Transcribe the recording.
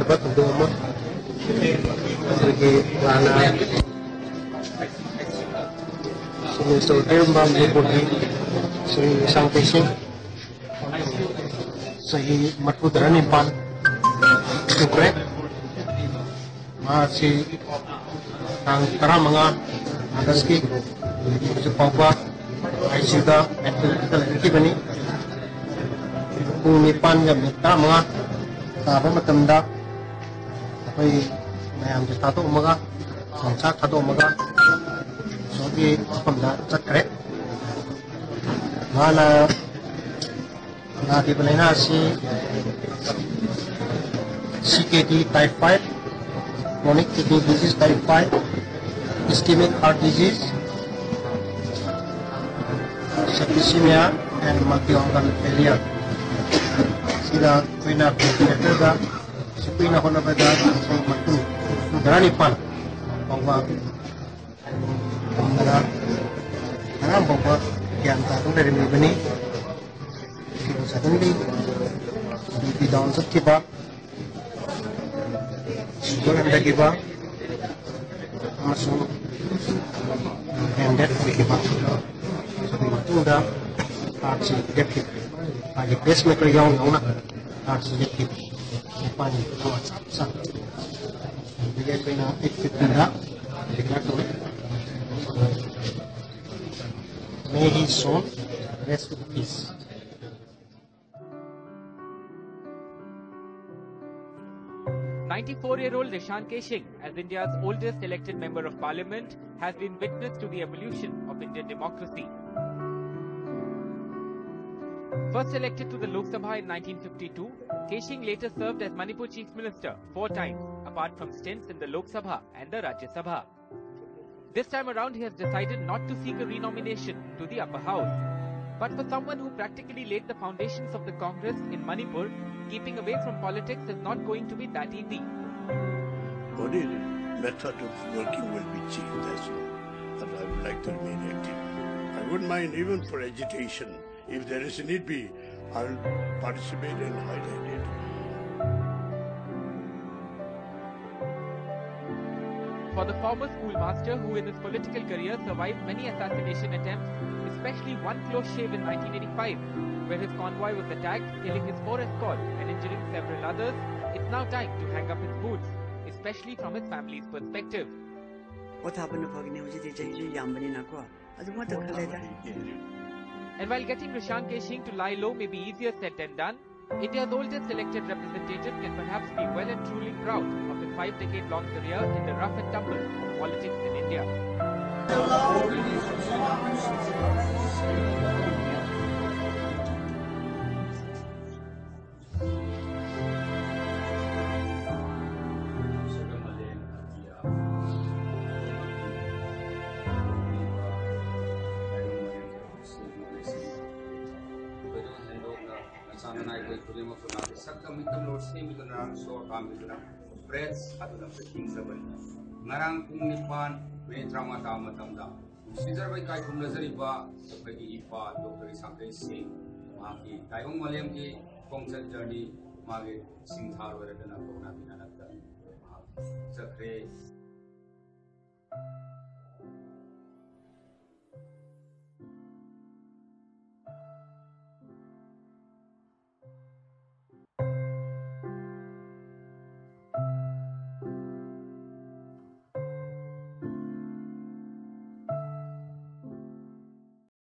tempat untuk umum sebagai lana sini saudara Manipur Shri Rishang Keishing Shri Manipur Imphal Ukhrul masih ang mga Agaski Bungpa ay sudah mentality bani Bunipan yang mga tao matanda ay mayam sa tato umaga sa tato umaga so di pamda sa kret mana di balay na si CKD type 5 chronic kidney disease type 5 ischemic heart disease septicemia and multi-organ failure sila pinaka si pinaka sa matu Daranipan bahwa bahwa diantara dari ini sa Rungdi di down sa kiba siguro ang dagiba masuk hendet kiba sa matunda at si dekit pagi pacemaker yung una at si dekit pani sa bigay ko na 850 na declarator may his soul rest in peace. 94-year-old Rishang Keishing, as India's oldest elected member of parliament, has been witness to the evolution of Indian democracy. First elected to the Lok Sabha in 1952, Keishing later served as Manipur Chief Minister 4 times, apart from stints in the Lok Sabha and the Rajya Sabha. This time around, he has decided not to seek a renomination to the upper house. But for someone who practically laid the foundations of the Congress in Manipur, keeping away from politics is not going to be that easy. Body method of working will be changed as well, and I would like to remain active. I wouldn't mind even for agitation. If there is a need be, I will participate and highlight it. For the former schoolmaster who in his political career survived many assassination attempts, especially one close shave in 1985, where his convoy was attacked, killing his 4 escorts and injuring several others, it's now time to hang up his boots, especially from his family's perspective. And while getting Rishang Keishing to lie low may be easier said than done, India's oldest elected representative can perhaps be well and truly proud of his 5-decade-long career in the rough and tumble of politics in India. Ngarang kung nipan may trauma tama tamda. Sizar bay kai kum nazari ba bagi ipa Dr. Rishang Keishing maki tayong malem ki kongchat journey magi singthar wera dana ko na binanakta sakre